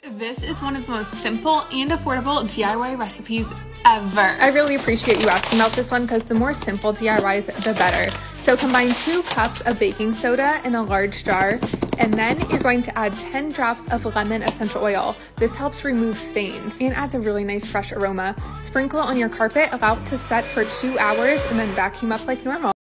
This is one of the most simple and affordable DIY recipes ever. I really appreciate you asking about this one because the more simple DIYs, the better. So combine 2 cups of baking soda in a large jar, and then you're going to add 10 drops of lemon essential oil. This helps remove stains and adds a really nice fresh aroma. Sprinkle on your carpet, allow it to set for 2 hours, and then vacuum up like normal.